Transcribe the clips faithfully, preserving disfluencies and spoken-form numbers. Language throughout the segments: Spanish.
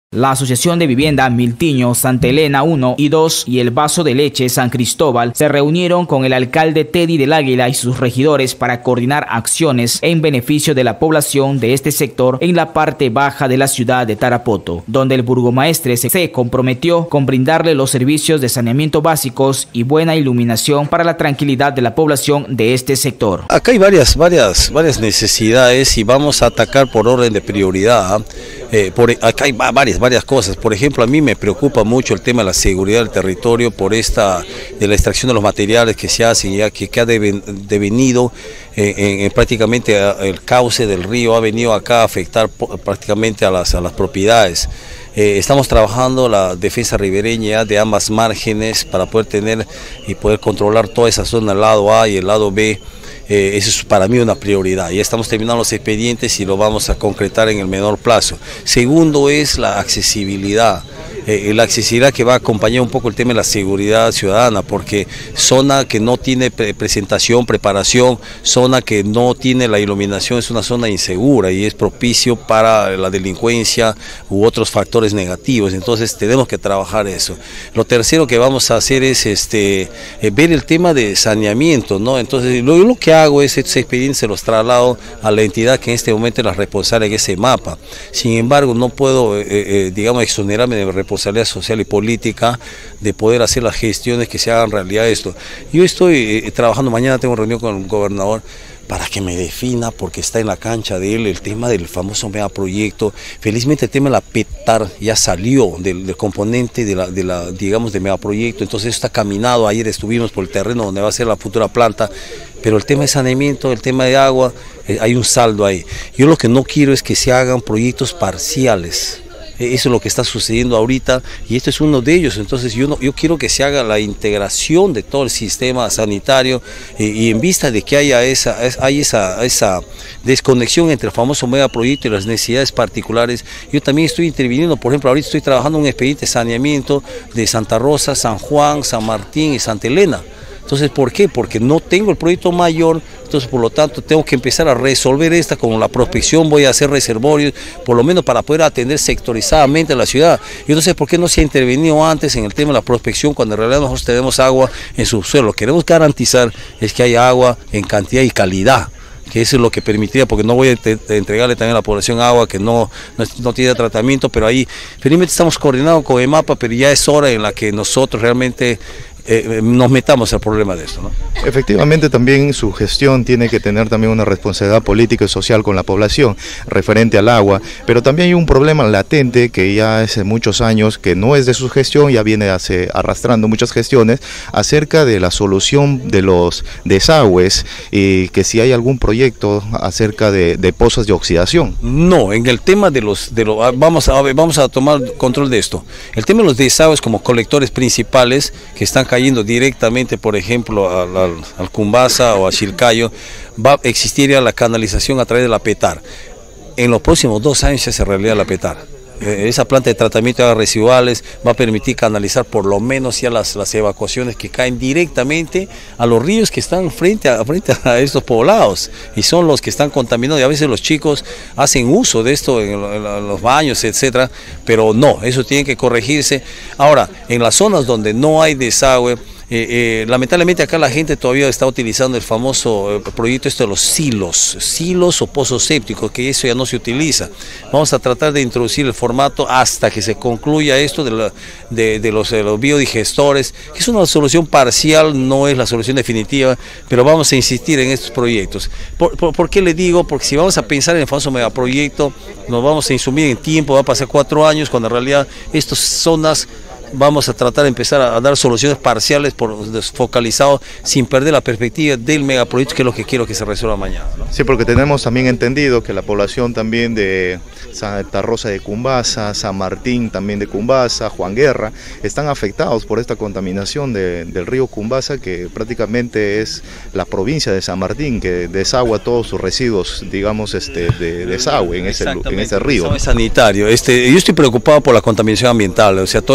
La Asociación de Vivienda Miltiño, Santa Elena uno y dos y el Vaso de Leche San Cristóbal se reunieron con el alcalde Teddy del Águila y sus regidores para coordinar acciones en beneficio de la población de este sector en la parte baja de la ciudad de Tarapoto, donde el burgomaestre se comprometió con brindarle los servicios de saneamiento básicos y buena iluminación para la tranquilidad de la población de este sector. Acá hay varias, varias, varias necesidades y vamos a atacar por orden de prioridad. Eh, por, acá hay varias, varias cosas. Por ejemplo, a mí me preocupa mucho el tema de la seguridad del territorio por esta, de la extracción de los materiales que se hacen, ya que, que ha deven, devenido eh, en, en prácticamente el cauce del río, ha venido acá a afectar prácticamente a las, a las propiedades. Eh, estamos trabajando la defensa ribereña de ambas márgenes para poder tener y poder controlar toda esa zona, el lado A y el lado B. Eh, eso es para mí una prioridad. Ya estamos terminando los expedientes y lo vamos a concretar en el menor plazo. Segundo es la accesibilidad. Eh, la accesibilidad que va a acompañar un poco el tema de la seguridad ciudadana, porque zona que no tiene pre presentación, preparación, zona que no tiene la iluminación es una zona insegura y es propicio para la delincuencia u otros factores negativos. Entonces tenemos que trabajar eso. Lo tercero que vamos a hacer es este, eh, ver el tema de saneamiento, ¿no? Entonces lo, lo que hago es estos expedientes se los traslado a la entidad que en este momento es la responsable en ese mapa. Sin embargo, no puedo, eh, eh, digamos, exonerarme de responsabilidad social y política de poder hacer las gestiones que se hagan realidad esto. Yo estoy eh, trabajando, mañana tengo reunión con el gobernador para que me defina, porque está en la cancha de él, el tema del famoso megaproyecto. Felizmente el tema de la PETAR ya salió del, del componente de la, de la, digamos, de megaproyecto, entonces está caminado. Ayer estuvimos por el terreno donde va a ser la futura planta, pero el tema de saneamiento, el tema de agua, eh, hay un saldo ahí. Yo lo que no quiero es que se hagan proyectos parciales. Eso es lo que está sucediendo ahorita y esto es uno de ellos. Entonces yo, no, yo quiero que se haga la integración de todo el sistema sanitario eh, y en vista de que haya esa, hay esa, esa desconexión entre el famoso megaproyecto y las necesidades particulares, yo también estoy interviniendo. Por ejemplo, ahorita estoy trabajando en un expediente de saneamiento de Santa Rosa, San Juan, San Martín y Santa Elena. Entonces, ¿por qué? Porque no tengo el proyecto mayor, entonces por lo tanto tengo que empezar a resolver esta con la prospección, voy a hacer reservorios, por lo menos para poder atender sectorizadamente a la ciudad. Y entonces, ¿por qué no se ha intervenido antes en el tema de la prospección cuando en realidad nosotros tenemos agua en subsuelo? Lo que queremos garantizar es que haya agua en cantidad y calidad, que eso es lo que permitiría, porque no voy a entregarle también a la población agua que no, no, no tiene tratamiento, pero ahí felizmente estamos coordinados con EMAPA, pero ya es hora en la que nosotros realmente Eh, nos metamos al problema de esto, ¿no? Efectivamente, también su gestión tiene que tener también una responsabilidad política y social con la población referente al agua, pero también hay un problema latente que ya hace muchos años, que no es de su gestión, ya viene hace, arrastrando muchas gestiones, acerca de la solución de los desagües y que si hay algún proyecto acerca de, de pozas de oxidación. No, en el tema de los, de los vamos, a, vamos a tomar control de esto. El tema de los desagües como colectores principales que están cayendo directamente, por ejemplo, al, al, al Cumbasa o a Chilcayo, va a existir ya la canalización a través de la PETAR. En los próximos dos años ya se realiza la PETAR. Eh, esa planta de tratamiento de aguas residuales va a permitir canalizar por lo menos ya las, las evacuaciones que caen directamente a los ríos que están frente a, frente a estos poblados y son los que están contaminados, y a veces los chicos hacen uso de esto en, en, en los baños, etcétera, pero no, eso tiene que corregirse. Ahora, en las zonas donde no hay desagüe, Eh, eh, lamentablemente acá la gente todavía está utilizando el famoso eh, proyecto esto de los silos, silos o pozos sépticos, que eso ya no se utiliza. Vamos a tratar de introducir el formato hasta que se concluya esto de, la, de, de, los, de los biodigestores, que es una solución parcial, no es la solución definitiva, pero vamos a insistir en estos proyectos. ¿Por, por, por qué le digo? Porque si vamos a pensar en el famoso megaproyecto, nos vamos a insumir en tiempo, va a pasar cuatro años, cuando en realidad estas zonas vamos a tratar de empezar a dar soluciones parciales por desfocalizados sin perder la perspectiva del megaproyecto, que es lo que quiero que se resuelva mañana, ¿no? Sí, porque tenemos también entendido que la población también de Santa Rosa de Cumbasa, San Martín también de Cumbasa, Juan Guerra, están afectados por esta contaminación de, del río Cumbasa, que prácticamente es la provincia de San Martín, que desagua todos sus residuos, digamos, este, de desagüe en ese, en ese río. Es sanitario. Este, yo estoy preocupado por la contaminación ambiental, o sea, todas estas cuencas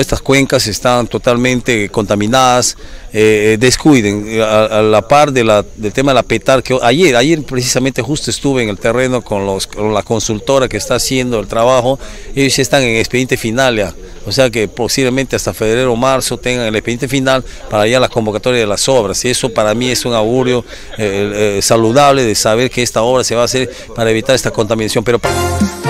cuencas están totalmente contaminadas, eh, descuiden, a, a la par de la, del tema de la Petar, que ayer, ayer precisamente justo estuve en el terreno con, los, con la consultora que está haciendo el trabajo, ellos están en expediente final ya, o sea que posiblemente hasta febrero o marzo tengan el expediente final para ya la convocatoria de las obras, y eso para mí es un augurio eh, eh, saludable de saber que esta obra se va a hacer para evitar esta contaminación. Pero